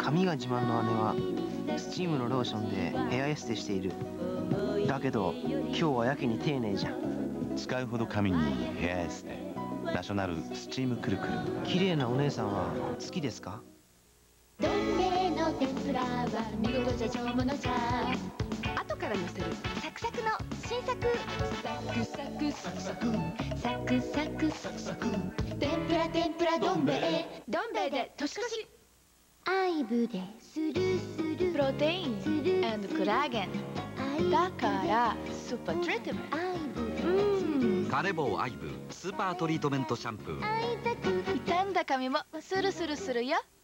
髪が自慢の姉はスチームのローションでヘアエステしている。だけど今日はやけに丁寧じゃん。 使うほど髪にヘアエステ、ナショナルスチームくるくる。 綺麗なお姉さんは好きですか？ どん兵衛の天ぷらは見事じゃ上物じゃ。 後から乗せるサクサクの新作。 サクサクサクサクサクサクサクサク天ぷら天ぷらどん兵衛。 どん兵衛で年越し。 アイブでスルスルプロテイン&コラーゲンだからスーパートリートメント。 アイブでカレボーアイブスーパートリートメントシャンプー。 アイザク傷んだ髪もスルスルするよ。